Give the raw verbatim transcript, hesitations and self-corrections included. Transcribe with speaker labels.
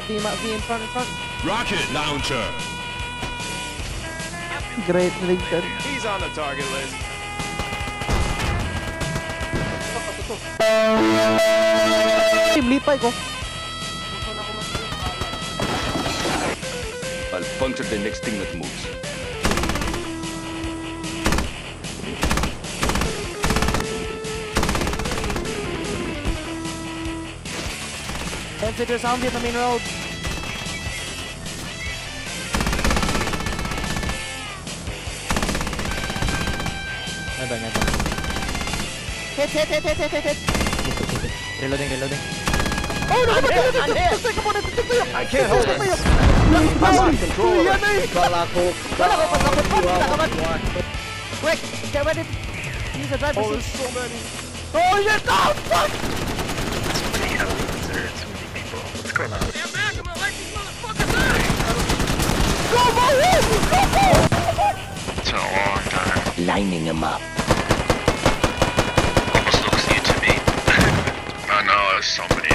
Speaker 1: V, V in front, in front.
Speaker 2: Rocket launcher.
Speaker 1: Great Lincoln.
Speaker 2: He's on the target list.
Speaker 1: Lipay ko.
Speaker 3: I'll puncture the next thing that moves.
Speaker 1: Exit your zombie on the main road. Never, never. Hit, hit, hit, hit, hit, hit, hit. Reloading, reloading. Oh no! I'm here! I'm here!
Speaker 2: I can't hold it.
Speaker 1: Lost
Speaker 2: control.
Speaker 1: Kala ko. Kala ko pasakot pa. Nakaman. Quick! Get ready. Use the driver's
Speaker 2: Oh,
Speaker 1: seat.
Speaker 2: there's so many.
Speaker 1: Oh shit! Oh fuck!
Speaker 4: What's going on?
Speaker 5: Stand back, I'm gonna let these motherfuckers out!
Speaker 1: Go, go, go!
Speaker 4: It's been a long time.
Speaker 3: Lining him up.
Speaker 4: Almost looks new to me. Oh no, there's somebody.